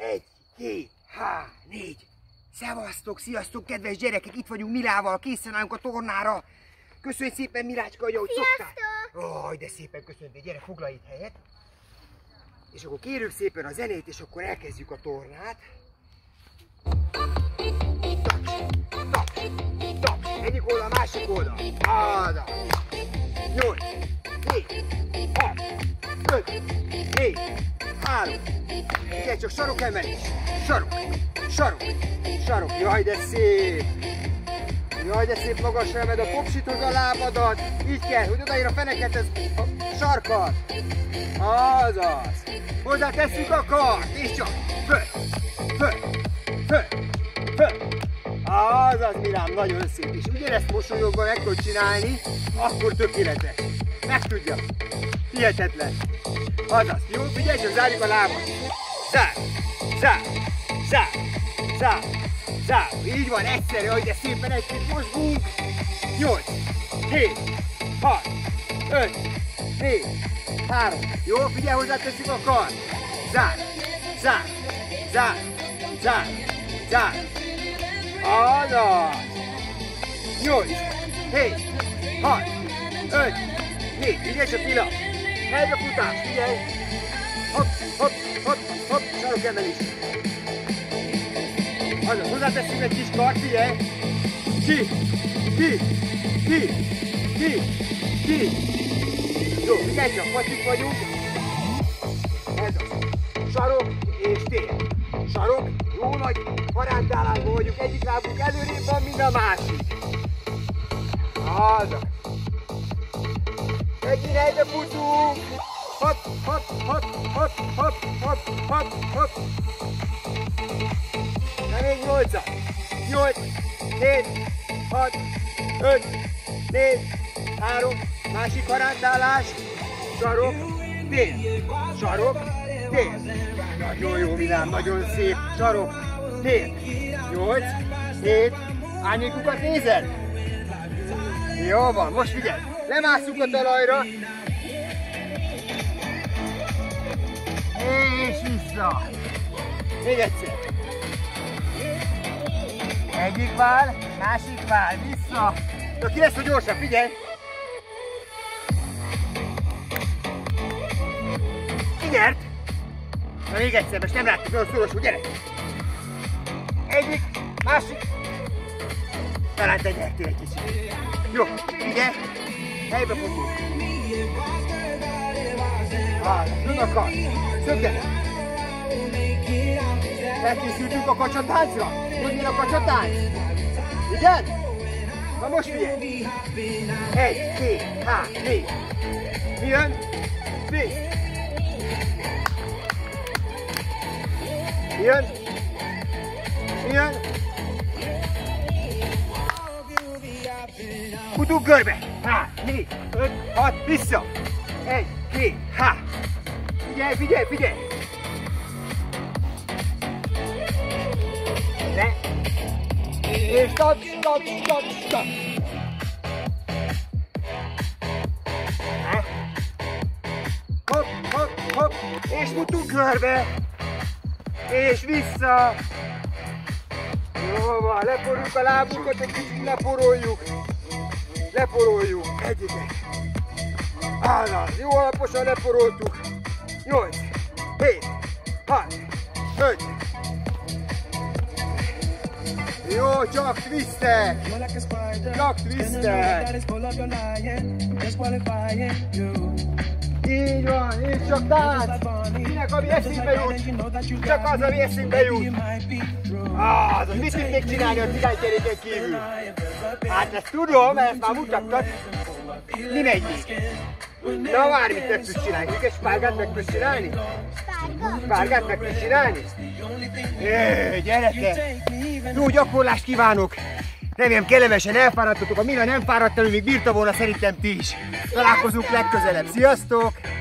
1, 2, 3, 4. Szevasztok, sziasztok, kedves gyerekek! Itt vagyunk Milával, készen állunk a tornára. Köszönj szépen, Milácska, ahogy szoktál. Ó, de szépen köszöntél, gyere, foglalj itt helyet. És akkor kérjük szépen a zenét, és akkor elkezdjük a tornát. Taps, taps, egyik oldal, másik oldal. Áda. 8, 7, 6, 5, 4, 3. Ugye csak sarok emelés. Sarok, sarok, sarok. Jaj, de szép. Jaj, de szép magasra emed a popsitod a lábadat. Így kell, hogy odaér a feneket, ez a sarkat. Azaz. Hozzá tesszük a kart, és csak föl, föl, föl, föl. Azaz, Milám, nagyon szép. És ugyanezt mosolyogva meg tudod csinálni, akkor tökéletes. Meg tudja. Hihetetlen. Azaz, jó? Figyelj, csak zárjuk a lábat. Zár, zár, zár, zár, zár. Így van, egyszerű, hogy de szépen egy-két mozgunk. 8, 7, 6, 5, 4, 3. Jó, figyelj, hozzáteszünk a kart. Zár, zár, zár, zár, zár. Azaz. 8, 7, 6, 5, 4. Figyelj csak, Mila. Helybe futás, figyelj. Hopp, hopp, hopp, hopp, sarok emelés. Azaz, hozzáteszünk egy kis kart, figyelj. Ki, ki, ki, ki, ki. Jó, figyelj csak, pacsik vagyunk. Ez az. Sarok és tér. Sarok, jó nagy parándálásban vagyunk, egyik lábunk előrébb van, mint a másik. Azaz. Megint helybe futunk. Hopp, hopp, hopp, hopp, hopp, hopp, hopp, hopp. Na még 8-at. 8, 7, 6, 5, 4, 3, másik parándálás. Sarok, tér. Sarok, tér. Nagyon jó, Milám, nagyon szép. Sarok, tér. 8, 7, árnyékukat nézed? Jó van, most figyelj. Lemásszuk a talajra. És vissza. Még egyszer. Egyik vál, másik vál, vissza. Na ki lesz a gyorsabb, figyelj. Ki nyert? Na még egyszer, most nem láttuk olyan szorosul, gyere. Egyik, másik. Talán te nyertél egy kicsit. Jó, figyelj. Helybe futunk. Jön a kar. Szöggenek. Elkészültünk a kacsatáncra? Hogy jön a kacsatánc? Igen? Na most figyelj. 1, 2, 3, 4. Mi jön? Twist. Mi jön? Mi jön? Futunk körbe. 3, 4, 5, 6, vissza. 1, 2, 3. Figyelj, figyelj, figyelj. Le. És stop, stop, stop, stop. Hopp, hopp, hopp. És futunk körbe. És vissza. Jó van, leporuljuk a lábunkat, egy kicsit leporoljuk. Leporoljuk. Egyiket. Azaz, jó alaposan leporoltuk. 8, 7, 6, 5. Jó, csak twistek. Csak twistek. Így van, és csak tánc. Kinek ami eszébe jut, csak az, ami eszébe jut. Azaz, mit tud még csinálni a cigánykeréken kívül? Hát ezt tudom, ezt már mutattad. Mi megy még? Na várj, mit meg tudsz csinálni? Egy spárgát meg tudsz csinálni? Spárgát meg tudsz csinálni? Gyerekek! Jó gyakorlást kívánok! Remélem kellemesen elfáradtatok, a Mila nem fáradt el, ő még bírta volna, szerintem ti is. Találkozunk legközelebb. Sziasztok!